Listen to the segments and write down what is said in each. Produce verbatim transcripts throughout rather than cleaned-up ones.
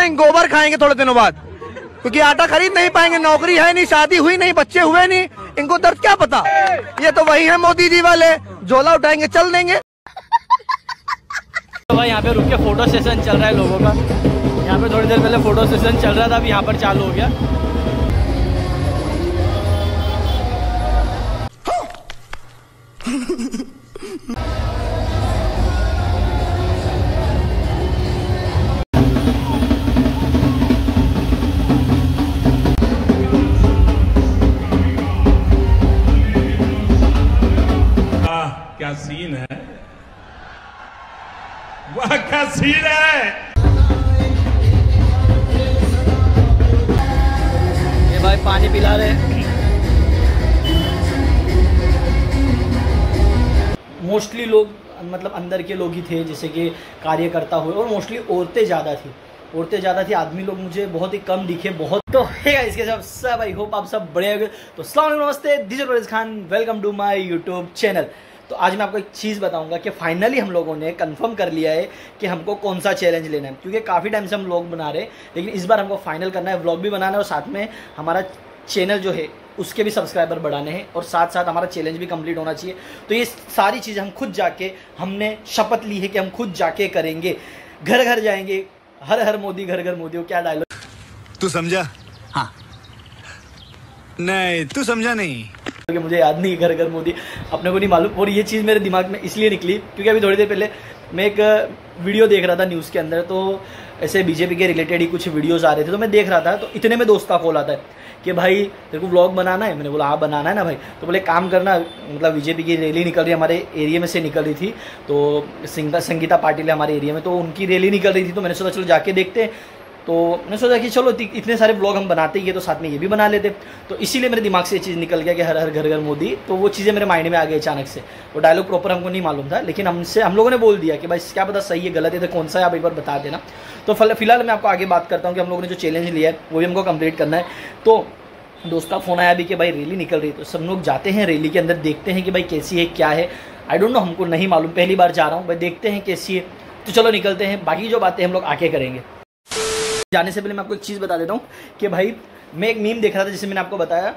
हैं, गोबर खाएंगे थोड़े दिनों बाद, क्योंकि आटा खरीद नहीं पाएंगे, नौकरी है नहीं, शादी हुई नहीं, बच्चे हुए नहीं, इनको दर्द क्या पता। ये तो वही है मोदी जी वाले, झोला उठाएंगे चल देंगे। तो भाई यहाँ पे रुक के फोटो सेशन चल रहा है लोगों का। यहाँ पे थोड़ी देर पहले फोटो सेशन चल रहा था, अभी यहाँ पर चालू हो गया। क्या सीन है, वाह क्या सीन है। ये भाई पानी पिला रहे। मोस्टली लोग मतलब अंदर के लोग ही थे, जैसे कि कार्यकर्ता हुए, और मोस्टली औरतें ज़्यादा थी औरतें ज़्यादा थी आदमी लोग मुझे बहुत ही कम दिखे, बहुत। तो है इसके सब सब आई होप आप सब बढ़िया होंगे। तो अस्सलाम वालेकुम, नमस्ते, this is Khan, welcome to my YouTube channel. तो आज मैं आपको एक चीज़ बताऊंगा कि फाइनली हम लोगों ने कंफर्म कर लिया है कि हमको कौन सा चैलेंज लेना है, क्योंकि काफ़ी टाइम से हम व्लॉग बना रहे हैं, लेकिन इस बार हमको फाइनल करना है, व्लॉग भी बनाना है और साथ में हमारा चैनल जो है उसके भी सब्सक्राइबर बढ़ाने हैं और साथ साथ हमारा चैलेंज भी कंप्लीट होना चाहिए। तो ये सारी चीज़ हम खुद जाके, हमने शपथ ली है कि हम खुद जाके करेंगे, घर घर जाएंगे, हर हर मोदी घर घर मोदी। क्या डायलॉग तू समझा? हाँ नहीं तू समझा नहीं, मुझे याद नहीं, घर घर मोदी अपने को नहीं मालूम। और ये चीज़ मेरे दिमाग में इसलिए निकली क्योंकि अभी थोड़ी देर पहले मैं एक वीडियो देख रहा था न्यूज़ के अंदर, तो ऐसे बीजेपी के रिलेटेड ही कुछ वीडियोस आ रहे थे, तो मैं देख रहा था, तो इतने में दोस्त का कॉल आता है कि भाई तेरे को व्लॉग बनाना है। मैंने बोला हाँ बनाना है ना भाई। तो बोले काम करना, मतलब बीजेपी की रैली निकल रही, हमारे एरिया में से निकल रही थी, तो संगीता संगीता पाटिल है हमारे एरिया में, तो उनकी रैली निकल रही थी, तो मैंने सोचा चलो जाके देखते हैं। तो मैंने सोचा कि चलो इतने सारे ब्लॉग हम बनाते ही है तो साथ में ये भी बना लेते। तो इसीलिए मेरे दिमाग से ये चीज़ निकल गया कि हर हर घर घर मोदी। तो वो चीज़ें मेरे माइंड में आ गई अचानक से। वो डायलॉग प्रॉपर हमको नहीं मालूम था, लेकिन हमसे हम लोगों ने बोल दिया कि भाई क्या पता सही है गलत है, तो कौन सा है आप एक बार बता देना। तो फिलहाल मैं आपको आगे बात करता हूँ कि हम लोगों ने जो चैलेंज लिया है वो भी हमको कंप्लीट करना है। तो दोस्त का फ़ोन आया अभी कि भाई रैली निकल रही है, तो सब लोग जाते हैं रैली के अंदर, देखते हैं कि भाई कैसी है क्या है। आई डोंट नो, हमको नहीं मालूम, पहली बार जा रहा हूँ भाई, देखते हैं कैसी है। तो चलो निकलते हैं, बाकी जो बातें हम लोग आके करेंगे। जाने से पहले मैं आपको एक चीज़ बता देता हूँ कि भाई मैं एक मीम देख रहा था, जैसे मैंने आपको बताया,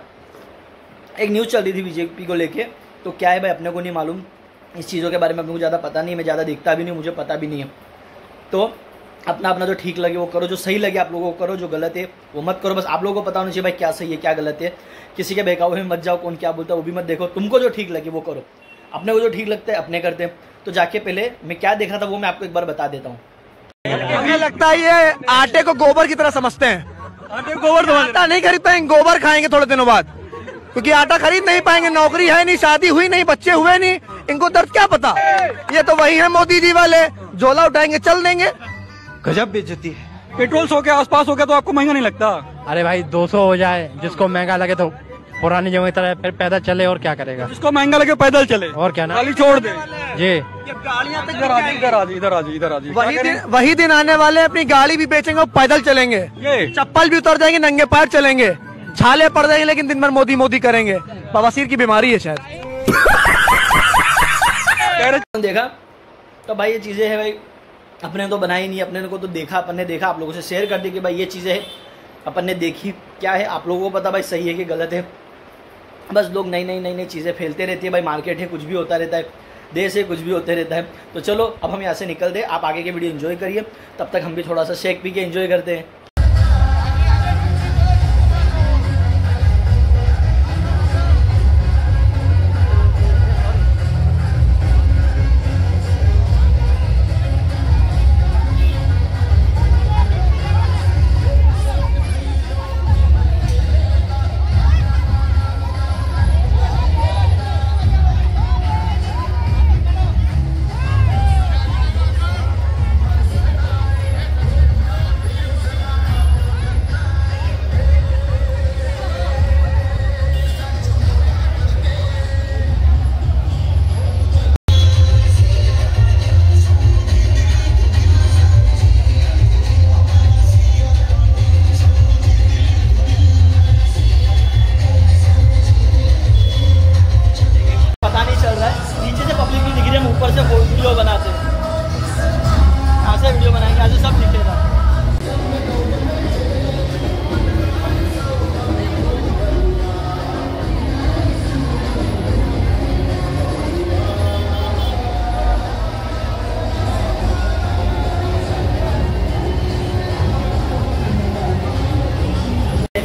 एक न्यूज़ चल रही थी बीजेपी को लेके। तो क्या है भाई अपने को नहीं मालूम, इस चीज़ों के बारे में अपने को ज़्यादा पता नहीं, मैं ज़्यादा देखता भी नहीं, मुझे पता भी नहीं है। तो अपना अपना जो ठीक लगे वो करो, जो सही लगे आप लोगों को करो, जो गलत है वो मत करो। बस आप लोगों को पता होना चाहिए भाई क्या सही है क्या गलत है। किसी के बहकावे में मत जाओ, कौन क्या बोलता है वो भी मत देखो, तुमको जो ठीक लगे वो करो, अपने को जो ठीक लगता है अपने करते हैं। तो जाके पहले मैं क्या देख रहा था वो मैं आपको एक बार बता देता हूँ। मुझे लगता है ये आटे को गोबर की तरह समझते हैं, आटे को गोबर, आटा नहीं खरीद पाएंगे, गोबर खाएंगे थोड़े दिनों बाद, क्योंकि आटा खरीद नहीं पाएंगे, नौकरी है नहीं, शादी हुई नहीं, बच्चे हुए नहीं, इनको दर्द क्या पता। ये तो वही है मोदी जी वाले, झोला उठाएंगे चल देंगे। गजब बेइज्जती है। पेट्रोल सौ के आसपास हो गया तो आपको महंगा नहीं लगता? अरे भाई दो सौ हो जाए, जिसको महंगा लगे तो पुरानी जगह की तरह फिर पैदल चले, और क्या करेगा। जिसको महंगा लगे पैदल चले, और क्या ना, गाड़ी छोड़ दे। जी इधर आ जी, इधर आ जी, इधर आ जी, इधर आ जी। वही दिन वही दिन आने वाले, अपनी गाड़ी भी बेचेंगे और पैदल चलेंगे, ये चप्पल भी उतर जाएंगे, नंगे पैर चलेंगे, छाले पड़ जाएंगे, लेकिन दिन भर मोदी मोदी करेंगे। बवासीर की बीमारी है शायद। देखा तो भाई ये चीज़ें है भाई, अपने तो बनाई नहीं, अपने को तो देखा, अपन ने देखा, आप लोगों से शेयर कर दी कि भाई ये चीज़ें है, अपन ने देखी, क्या है आप लोगों को पता भाई सही है कि गलत है। बस लोग नई नई नई नई चीज़ें फैलते रहती है भाई, मार्केट है कुछ भी होता रहता है, देश है कुछ भी होते रहता है। तो चलो अब हम यहाँ से निकलते हैं, आप आगे के वीडियो एंजॉय करिए, तब तक हम भी थोड़ा सा शेक पी के एंजॉय करते हैं।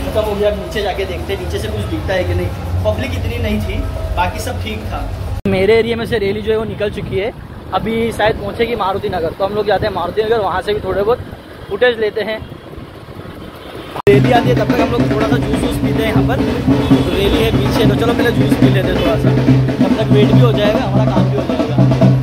खत्म हो गया। नीचे जाके देखते नीचे से कुछ दिखता है कि नहीं। पब्लिक इतनी नहीं थी, बाकी सब ठीक था। मेरे एरिया में से रैली जो है वो निकल चुकी है, अभी शायद पहुंचेगी मारुति नगर, तो हम लोग जाते हैं मारुति नगर, वहाँ से भी थोड़े बहुत फुटेज लेते हैं। रैली आती है तब तक हम लोग थोड़ा सा जूस वूस पीते हैं यहाँ पर, तो रैली है पीछे, तो चलो पहले जूस पी लेते हैं थोड़ा सा, तब तक वेट भी हो जाएगा, हमारा काम भी हो जाएगा।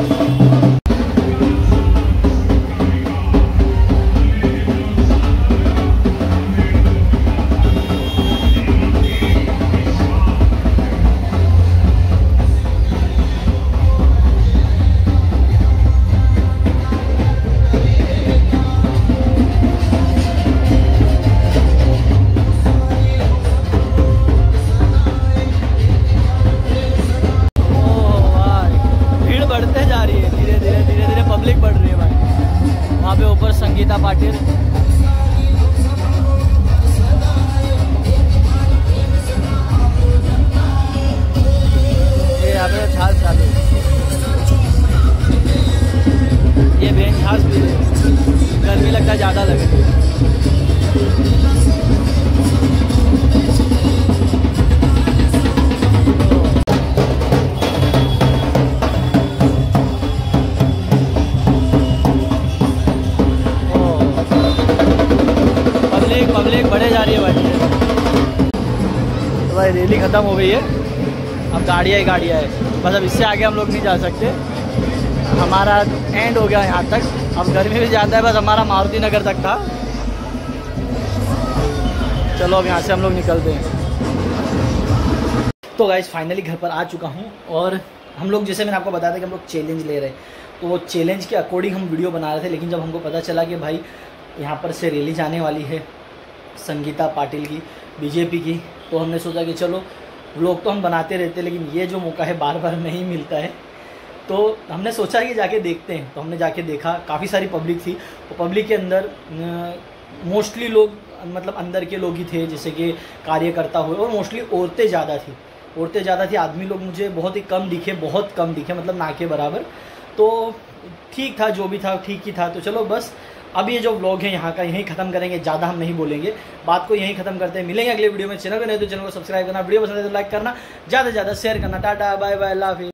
पब्लिक बढ़ रही है भाई, वहाँ पे ऊपर संगीता पाटिल, ये यहाँ पे छाछ चालू, ये बेन छाछ भी गर्मी लगता है ज़्यादा लगे। पब्लिक बढ़े जा रही है भाई। तो भाई रैली ख़त्म हो गई है, अब गाड़ियाँ ही गाड़ियाँ है, बस अब इससे आगे हम लोग नहीं जा सकते, हमारा एंड हो गया यहाँ तक। अब गर्मी भी ज़्यादा है, बस हमारा मारुति नगर तक था। चलो अब यहाँ से हम लोग निकलते हैं। तो गाइस फाइनली घर पर आ चुका हूँ, और हम लोग जैसे मैंने आपको बताया था कि हम लोग चैलेंज ले रहे, तो वो चैलेंज के अकॉर्डिंग हम वीडियो बना रहे थे। लेकिन जब हमको पता चला कि भाई यहाँ पर से रैली जाने वाली है संगीता पाटिल की, बीजेपी की, तो हमने सोचा कि चलो व्लॉग तो हम बनाते रहते, लेकिन ये जो मौका है बार बार नहीं मिलता है, तो हमने सोचा कि जाके देखते हैं। तो हमने जाके देखा, काफ़ी सारी पब्लिक थी, तो पब्लिक के अंदर मोस्टली लोग मतलब अंदर के लोग ही थे, जैसे कि कार्यकर्ता हुए, और मोस्टली औरतें ज़्यादा थी, औरतें ज़्यादा थी। आदमी लोग मुझे बहुत ही कम दिखे, बहुत कम दिखे, मतलब ना के बराबर। तो ठीक था, जो भी था ठीक ही था। तो चलो बस अब ये जो व्लॉग है यहाँ का यहीं ख़त्म करेंगे, ज़्यादा हम नहीं बोलेंगे, बात को यहीं ख़त्म करते हैं। मिलेंगे अगले वीडियो में। चैनल को नहीं तो चैनल को सब्सक्राइब करना, वीडियो पसंद है तो लाइक करना, ज़्यादा से ज़्यादा शेयर करना। टाटा बाय बाय, अल्लाह हाफिज़।